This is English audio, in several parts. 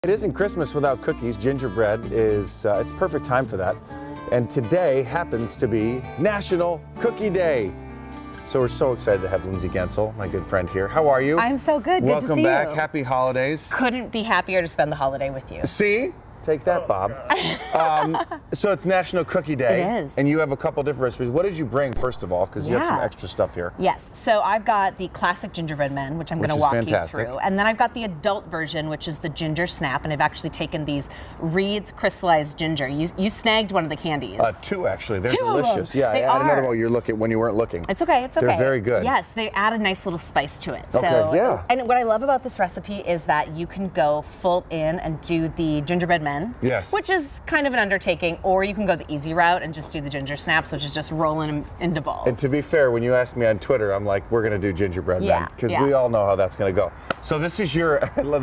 It isn't Christmas without cookies. Gingerbread is, it's perfect time for that. And today happens to be National Cookie Day. So we're so excited to have Lindsay Gensel, my good friend here. How are you? I'm so good. Welcome good to see back. you. Happy holidays. Couldn't be happier to spend the holiday with you. See? Take that, Bob. So it's National Cookie Day. It is. And you have a couple different recipes. What did you bring, first of all? Because you have some Yeah. extra stuff here. Yes. So I've got the classic gingerbread men, which I'm going to walk fantastic. you through. And then I've got the adult version, which is the ginger snap. And I've actually taken these Reed's crystallized ginger. You snagged one of the candies. Two, actually. They're Two of them. delicious. Yeah, They I had another are. one you're looking when you weren't looking. It's okay, it's okay. They're very good. Yes, they add a nice little spice to it. Okay, So, yeah. And what I love about this recipe is that you can go full in and do the gingerbread men. Yes. Which is kind of an undertaking, or you can go the easy route and just do the ginger snaps, which is just rolling them into balls. And to be fair, when you asked me on Twitter, I'm like, we're going to do gingerbread men, because we all know how that's going to go. So this is your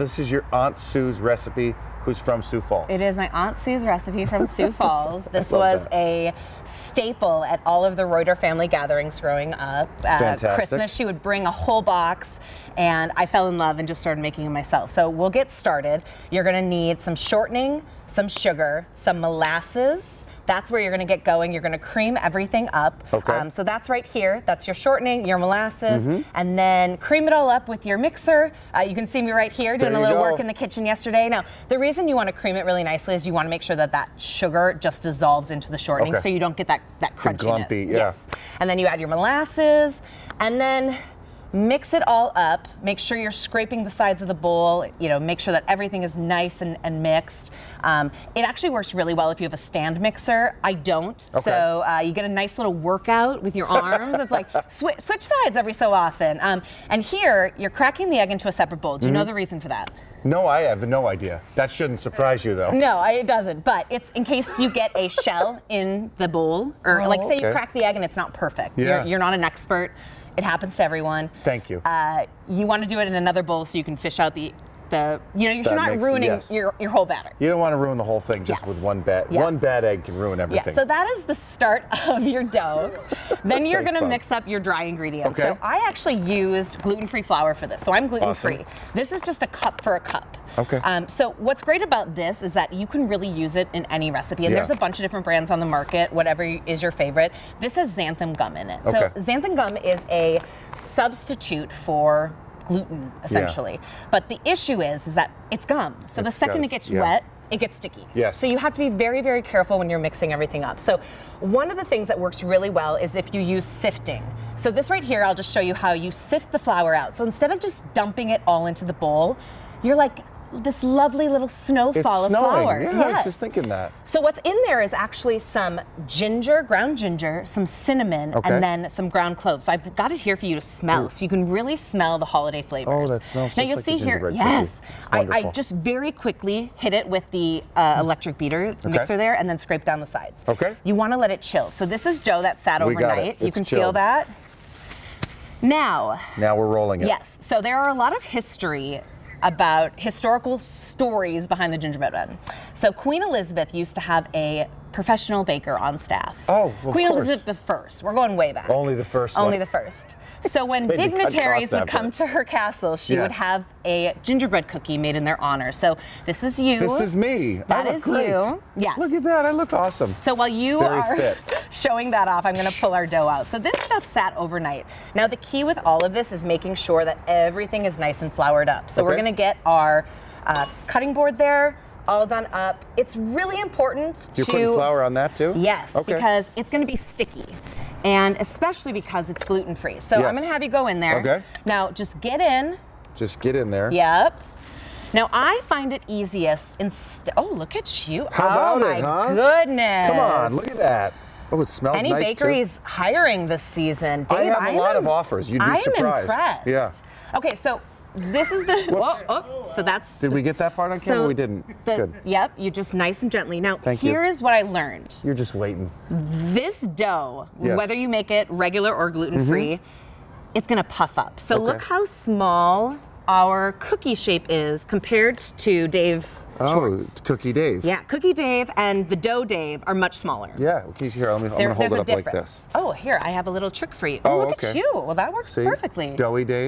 Aunt Sue's recipe, who's from Sioux Falls. It is my Aunt Sue's recipe from Sioux Falls. This love was that. a staple at all of the Reuter family gatherings growing up. Fantastic. Christmas, she would bring a whole box, and I fell in love and just started making it myself. So we'll get started. You're going to need some shortening, some sugar, some molasses. That's where you're going to get going. You're going to cream everything up. Okay. So that's right here. That's your shortening, your molasses, and then cream it all up with your mixer. You can see me right here doing There a you little go. work in the kitchen yesterday. Now, the reason you want to cream it really nicely is you want to make sure that that sugar just dissolves into the shortening, Okay. so you don't get that crunchiness. Glumpy, yeah. Yes. And then you add your molasses, and then mix it all up. Make sure you're scraping the sides of the bowl. You know, make sure that everything is nice and mixed. It actually works really well if you have a stand mixer. I don't. Okay. So you get a nice little workout with your arms. It's like switch sides every so often. And here, you're cracking the egg into a separate bowl. Do you know the reason for that? No, I have no idea. That shouldn't surprise you, though. No, it doesn't. But it's in case you get a shell in the bowl, or like say you okay. crack the egg and it's not perfect. Yeah. You're not an expert. It happens to everyone. Thank you. You want to do it in another bowl so you can fish out the you're not makes- ruining yes. your whole batter. You don't want to ruin the whole thing just Yes. with one bad. Yes. One bad egg can ruin everything. Yeah, so that is the start of your dough. Then you're Thanks, going to Bob. mix up your dry ingredients. Okay. So I actually used gluten-free flour for this. So I'm gluten-free. Awesome. This is just a cup for a cup. Okay. So what's great about this is that you can really use it in any recipe. And Yeah. there's a bunch of different brands on the market, whatever is your favorite. This has xanthan gum in it. Okay. So xanthan gum is a substitute for gluten, essentially. But the issue is that it's gum. So the second it gets wet, it gets sticky. Yes. So you have to be very, very careful when you're mixing everything up. So one of the things that works really well is if you use sifting. So this right here, I'll just show you how you sift the flour out. So instead of just dumping it all into the bowl, you're like this lovely little snowfall of flour. Yeah, I was just thinking that. So what's in there is actually some ginger, ground ginger, some cinnamon, Okay. and then some ground cloves. So I've got it here for you to smell, so you can really smell the holiday flavors. Oh, that smells now just you'll like see a here, gingerbread yes, cookie. It's I wonderful. just very quickly hit it with the electric beater mixer there, and then scrape down the sides. Okay. You want to let it chill. So this is dough that sat We got it. overnight. You It's can feel chilled. that. Now Now we're rolling it. yes, so there are a lot of historical stories behind the gingerbread man. So Queen Elizabeth used to have a professional baker on staff. Oh, of Queen course. Elizabeth the First. We're going way back. Only the first one. Only the first. So when They had to cut dignitaries costs would after. come to her castle, she Yes. would have a gingerbread cookie made in their honor. So this is you. This is me. That I look is great. you. Yes. Look at that. I look awesome. So while you Very are fit. showing that off, I'm going to pull our dough out. So this stuff sat overnight. Now the key with all of this is making sure that everything is nice and floured up. So we're Okay. going to get our cutting board there, all done up. It's really important You're to putting flour on that too? Yes, Okay. because it's going to be sticky. And especially because it's gluten-free. So Yes. I'm going to have you go in there. Okay. Now just get in. Just get in there. Yep. Now I find it easiest oh, look at you. How about oh it, my huh? goodness. Come on, look at that. Oh, it smells Any nice bakeries hiring this season? I Dave, have a lot of offers. You'd be I surprised. am impressed. Yeah. Okay, so this is the. Whoops. So that's. Too. Did we get that part on camera? We didn't. Good. Yep. You just nice and gently. Now Thank you. here's what I learned. You're just waiting. This dough, Yes. whether you make it regular or gluten-free, it's gonna puff up. So Okay. look how small our cookie shape is compared to Dave Oh, Schwartz. it's Cookie Dave. Yeah, Cookie Dave and the Dough Dave are much smaller. Yeah, okay, here, I'm gonna hold There's it a up difference. like this. Oh, here, I have a little trick for you. Oh, Look okay. at you. Well, that works See? perfectly. Doughy Dave.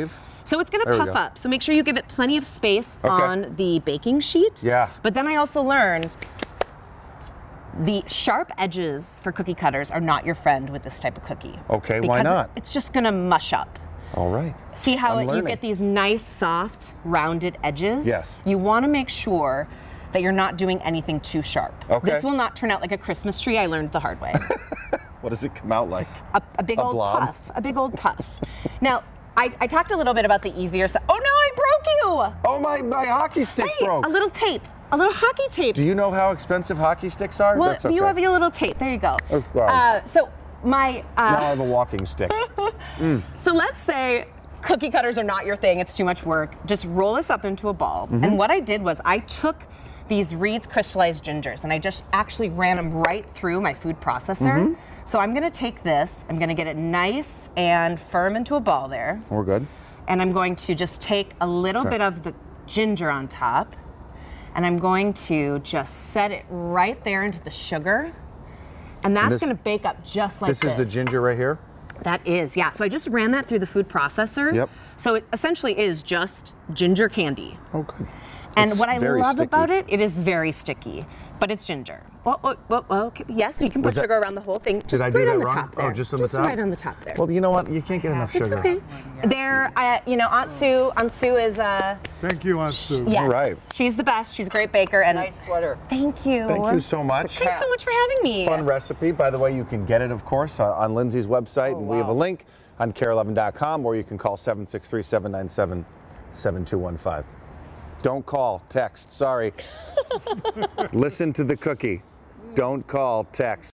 So it's gonna There we puff go. up. So make sure you give it plenty of space Okay. on the baking sheet. Yeah. But then I also learned the sharp edges for cookie cutters are not your friend with this type of cookie. Okay, why because not? It's just gonna mush up. All right. See how I'm you learning. get these nice, soft, rounded edges? Yes. You wanna make sure that you're not doing anything too sharp. Okay. This will not turn out like a Christmas tree. I learned the hard way. What does it come out like? A big old blob? puff. A big old puff. Now, I talked a little bit about the easier side. Oh no, I broke you! Oh, my hockey stick Hey, broke. a little tape. A little hockey tape. Do you know how expensive hockey sticks are? Well, That's okay. you have your little tape. There you go. Oh, God. So my Now I have a walking stick. so let's say cookie cutters are not your thing. It's too much work. Just roll this up into a ball. Mm-hmm. And what I did was I took these Reed's crystallized gingers and I just actually ran them right through my food processor. Mm-hmm. So I'm going to take this. I'm going to get it nice and firm into a ball there. We're good. And I'm going to just take a little bit of the ginger on top, and I'm going to just set it right there into the sugar, and that's this- going to bake up just like this. This is the ginger right here? That is, yeah. So I just ran that through the food processor. Yep. So it essentially is just ginger candy. Oh, good. And It's what I very love sticky. about it, it is very sticky, but it's ginger. Okay. Yes, you can put Was that- sugar around the whole thing. Just I right do that on the wrong? top there. Oh, just on the top? right on the top there. Well, you know what? You can't get enough It's sugar. okay. There, Aunt Sue is Thank you, Aunt Sue. yes, All right. she's the best. She's a great baker. And Nice sweater. thank you. Thank you so much. Thanks so much for having me. Fun recipe. By the way, you can get it, of course, on Lindsay's website. and we have a link on care11.com, or you can call 763-797-7215. Don't call, text. Sorry. Listen to the cookie. Don't call, text.